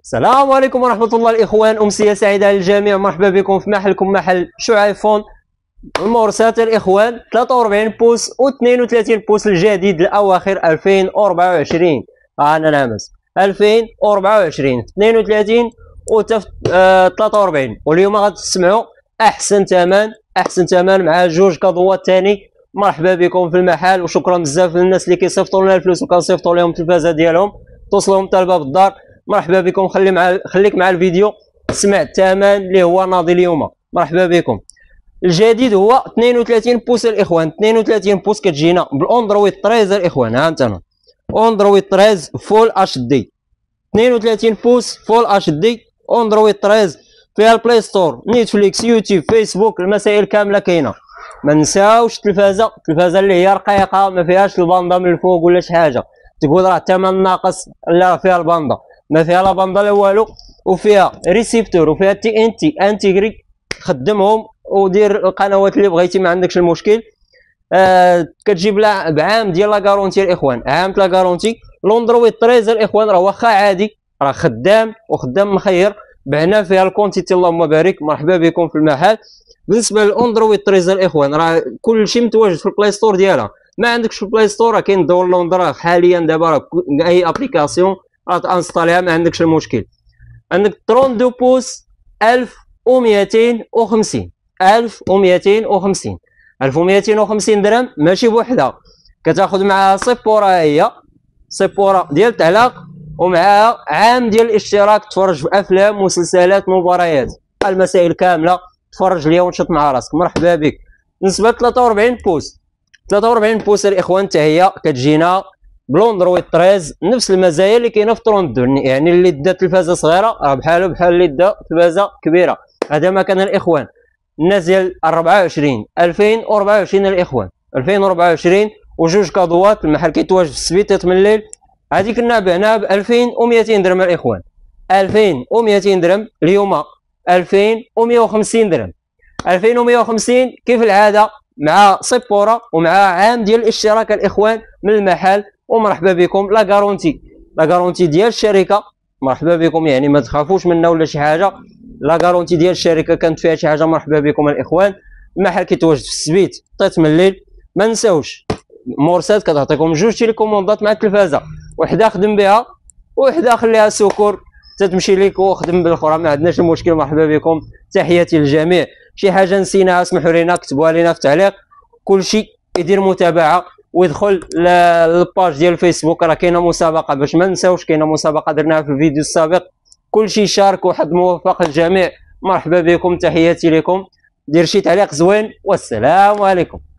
السلام عليكم ورحمة الله الإخوان، أمسية سعيدة للجميع. مرحبا بكم في محلكم، محل شعيفون المورسات الإخوان. 43 بوس و 32 بوس الجديد الأواخر 2024. أنا نامس 2024 32 و 43. واليوم غتسمعوا أحسن ثمن مع جوج كادوات تاني. مرحبا بكم في المحل، وشكرا بزاف للناس اللي كيصيفطوا لنا الفلوس وكنصيفطوا لهم التلفازة ديالهم، توصلهم حتى لباب الدار. مرحبا بكم، خليك مع الفيديو تسمع الثمن اللي هو ناضي اليوم. مرحبا بكم. الجديد هو 32 بوس الاخوان. 32 بوس كتجينا بالاندرويد 13 الاخوان. ها انت اندرويد 13 فول اتش دي. 32 بوس فول اتش دي اندرويد 13 فيها البلاي ستور، نيتفليكس، يوتيوب، فيسبوك، المسائل كامله كاينه. ما نساوش التلفازه اللي هي رقيقه، ما فيهاش الباندا من الفوق ولا شي حاجه تقول راه الثمن ناقص، لا فيها الباندا، ما فيها لا باندا لا والو. وفيها ريسيفتور وفيها تي ان تي انتيغري، خدمهم ودير القنوات اللي بغيتي، ما عندكش المشكل. كتجيب بعام ديال لا غارونتي الاخوان، عام لا غارونتي. الاندرويد 13 الاخوان راه واخا عادي، راه خدام مخير، بعنا فيها الكونتيتي اللهم بارك. مرحبا بكم في المحل. بالنسبه للاندرويد 13 الاخوان راه كلشي متواجد في البلاي ستور ديالها. ما عندكش في البلاي ستور راه كاين داونلود، راه حاليا دابا راه اي ابليكاسيون راه تانستاليها، ما عندكش المشكل. عندك 32 بوس 1250 1250 درهم، ماشي بوحدها، كتاخذ معها سيبورا، هي سيبورا ديال التعلاق، ومعها عام ديال الاشتراك تفرج في افلام، مسلسلات، مباريات، المسائل كامله تفرج ليا ونشط مع راسك. مرحبا بك. بالنسبه ل 43 بوس الاخوان حتى هي كتجينا بالاندرويد 13 نفس المزايا اللي كاينه في 32، يعني اللي دا تلفازه صغيره راه بحال اللي دا تلفازه كبيره. هذا ما كان الاخوان. الناس ديال 2024 الاخوان 2024 وجوج كادوات. المحل كيتواجد في السبيطيط من الليل. هذه كنا بعناها ب 2200 درهم الاخوان، 2200 درهم. اليوم 2150 درهم. 2150 كيف العاده مع سيبورا ومع عام ديال الاشتراك الاخوان من المحل. ومرحبا بكم. لا غارونتي ديال الشركه. مرحبا بكم، يعني ما تخافوش منا ولا شي حاجه. لا غارونتي ديال الشركه كانت فيها شي حاجه. مرحبا بكم الاخوان. المحل كيتواجد في السبيت طيط من الليل. ما نساوش مورسات كتعطيكم جوج تيليكوموندات مع التلفازه، وحده خدم بها وحده خليها سكور تتمشي ليك وخدم بالاخرى، ما عندناش المشكل. مرحبا بكم، تحياتي للجميع. شي حاجه نسيناها اسمحوا لنا، كتبوها لنا في التعليق. كلشي يدير متابعه ويدخل للباج ديال الفيسبوك، راه كاينه مسابقه باش ما نساوش، كاينه مسابقه درناها في الفيديو السابق. كلشي شارك، وحظ موفق للجميع. مرحبا بكم، تحياتي لكم. دير شي تعليق زوين، والسلام عليكم.